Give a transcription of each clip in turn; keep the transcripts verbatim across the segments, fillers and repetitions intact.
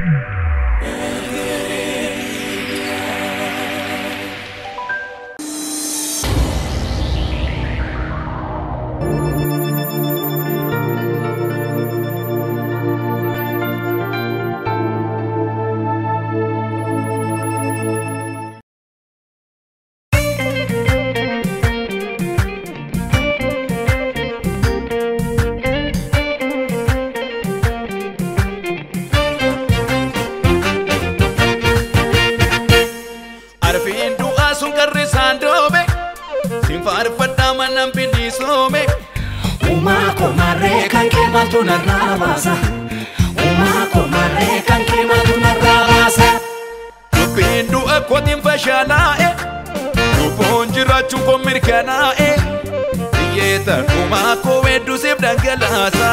Narrabasa, uma comare kan kematu narrabasa. Pindu aku tim fashiona e, uponjira chuko mirkana e. Yeta uma ko edu sip dangalasa.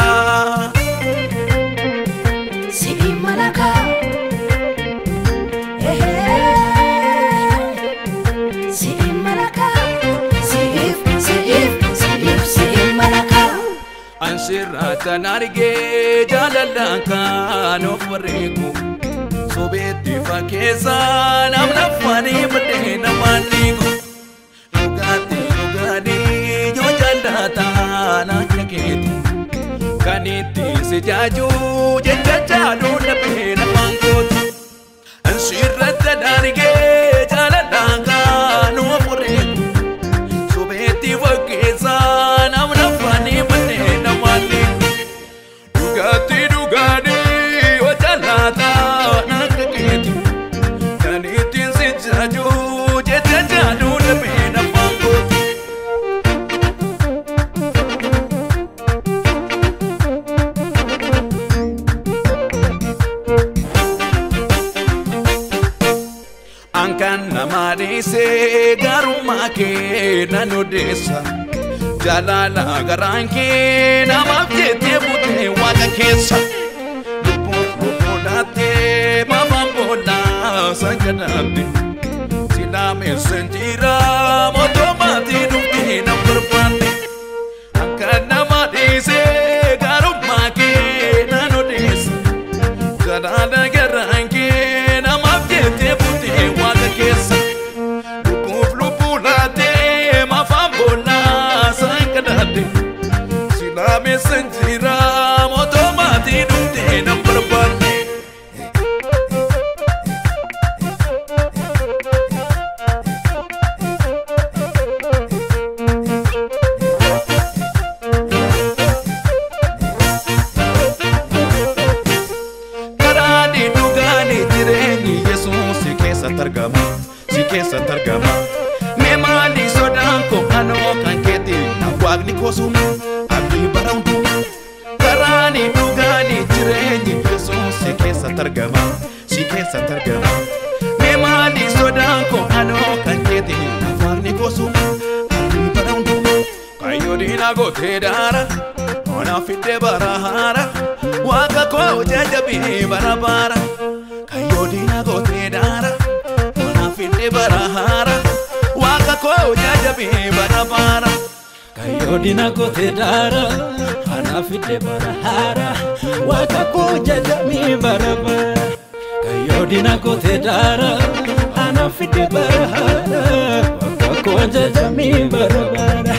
Si malaka, eh, si malaka, si if, si if, si if, si malaka. Ansirata narige jalalanka no farego sobeti fakeza namna fani mate na manigo lugati lugadi yo jandata na yaketi kaniti sejaju jajaju na pena mangot ansirata narige jalalanka no farego sobeti fakeza namna fani mate Dugati dugadi wajalata nakaketi kanitin sejaju jejaju lebena mangot Angkan nama dese garumake nanodesa Jalala garanke nama jete bute waka kesa lupu lupu date mama bola sanganate silame senjira moto mati dukti na perpane angka nama dese garumake nano desa jalala garanke nama jete bute waka kesa lupu lupu date mama bola Silame senjira moto mati dukti na perpane Karani dugani jireni Yesus si kesa tergama si kesa tergama memali sodanko ano kanketi Wagni kosum, abdi barangdu Karani dugani jireni Yesus si kesa tergama, si kesa tergama Memali sodanko ano kanketi Wagni kosum, abdi barangdu Kayo dina gote dara, ona fite barahara Waka ko jajabi barabara Kayo dina gote dara, ona fite barahara Waka ko jajabi barabara Kayo dina kote dara, ana fite barahara, waka ko jajami barabara. Kayo dina kote dara, ana fite barahara, waka ko jajami barabara.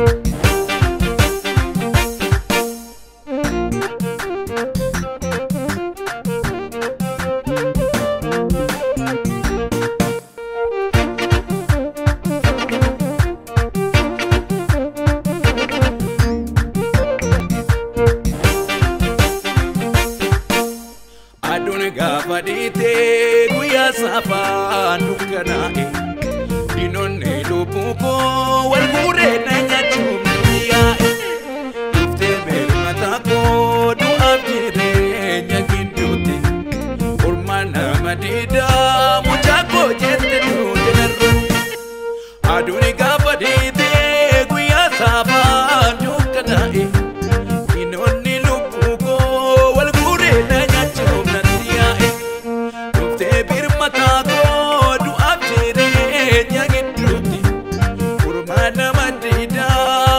Fadite guya safa nukanae dinone lupuko walgure nanya chumia ifte matako du abjire nyakinduti urmana madida muchako jette du denarro aduni fadite guya safa nukanae dinone lupuko walgure nanya chumia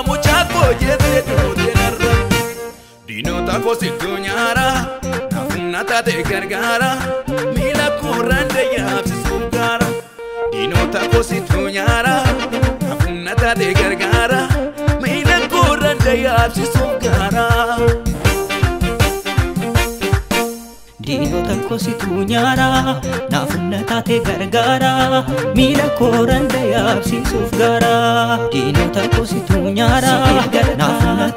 Dino tako situnyara, Afunata te gargara Mila kurande yaabsisuuf gaara Diinota kositu nyaara Afunata te gargara Mila kurande yaabsisuuf gaara Diinota kositu nyaara Afunata te gargara Mila kurande yaabsisuuf gaara Diinota kositu nyaara Afunata